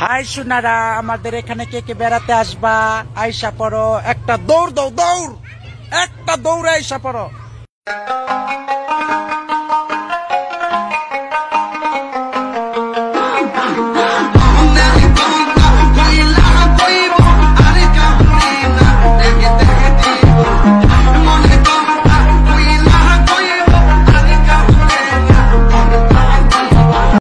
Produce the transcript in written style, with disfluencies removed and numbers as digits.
High Sonara, আমাদের এখানে কে কে বেড়াতে আসবা? আইসা পড়ো, একটা দৌড় দাও, দৌড়, একটা দৌড়ে আইসা পড়ো।